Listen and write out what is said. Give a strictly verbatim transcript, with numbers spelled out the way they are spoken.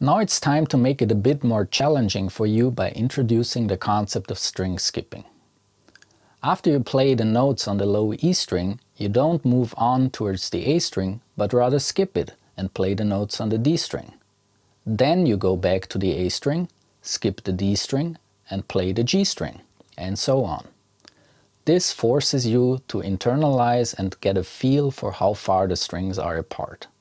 Now it's time to make it a bit more challenging for you by introducing the concept of string skipping. After you play the notes on the low E string, you don't move on towards the A string, but rather skip it and play the notes on the D string. Then you go back to the A string, skip the D string and play the G string, and so on. This forces you to internalize and get a feel for how far the strings are apart.